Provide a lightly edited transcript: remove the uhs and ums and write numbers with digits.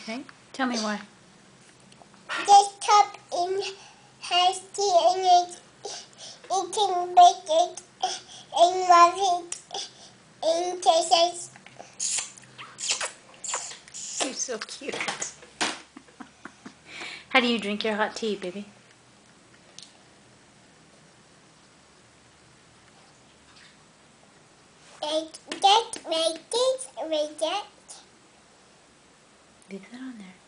Okay. Tell me why. This cup in has tea in it. You can make it and love it and taste it. You're so cute. How do you drink your hot tea, baby? Like that, like this, like that. Leave that on there.